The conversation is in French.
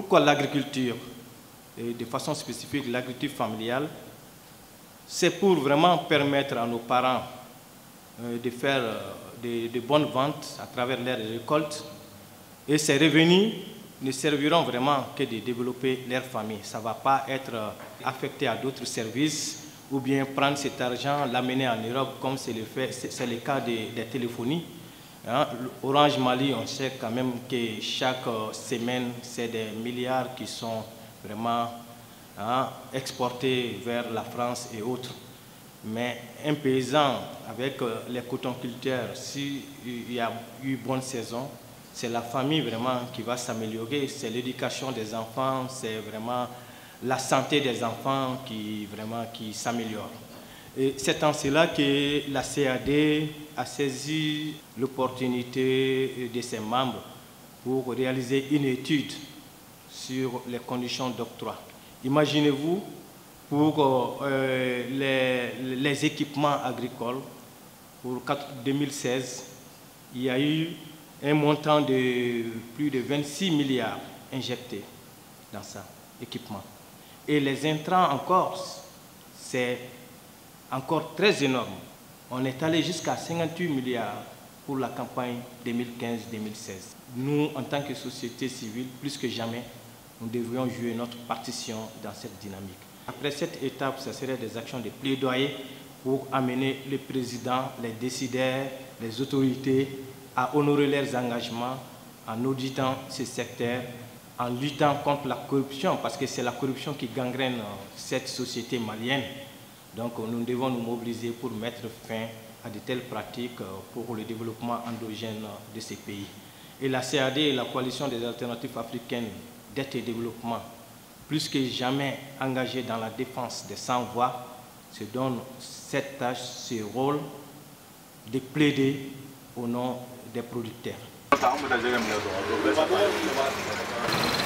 Pourquoi l'agriculture? Et de façon spécifique, l'agriculture familiale, c'est pour vraiment permettre à nos parents de faire de bonnes ventes à travers leurs récoltes. Et ces revenus ne serviront vraiment que de développer leur famille. Ça ne va pas être affecté à d'autres services ou bien prendre cet argent, l'amener en Europe comme c'est le cas des téléphonies. Orange Mali, on sait quand même que chaque semaine, c'est des milliards qui sont vraiment exportés vers la France et autres. Mais un paysan avec les cotonculteurs, s'il y a eu bonne saison, c'est la famille vraiment qui va s'améliorer, c'est l'éducation des enfants, c'est vraiment la santé des enfants qui s'améliore. Et c'est en cela que la CAD a saisi l'opportunité de ses membres pour réaliser une étude sur les conditions d'octroi. Imaginez-vous, pour les équipements agricoles, pour 2016, il y a eu un montant de plus de 26 milliards injectés dans ça, équipement. Et les intrants encore, c'est encore très énorme. On est allé jusqu'à 58 milliards pour la campagne 2015-2016. Nous, en tant que société civile, plus que jamais, nous devrions jouer notre partition dans cette dynamique. Après cette étape, ce serait des actions de plaidoyer pour amener le président, les décideurs, les autorités à honorer leurs engagements en auditant ce secteur, en luttant contre la corruption, parce que c'est la corruption qui gangrène cette société malienne. Donc nous devons nous mobiliser pour mettre fin à de telles pratiques pour le développement endogène de ces pays. Et la CAD et la coalition des alternatives africaines d'aide et développement, plus que jamais engagées dans la défense des sans-voix, se donnent cette tâche, ce rôle de plaider au nom des producteurs.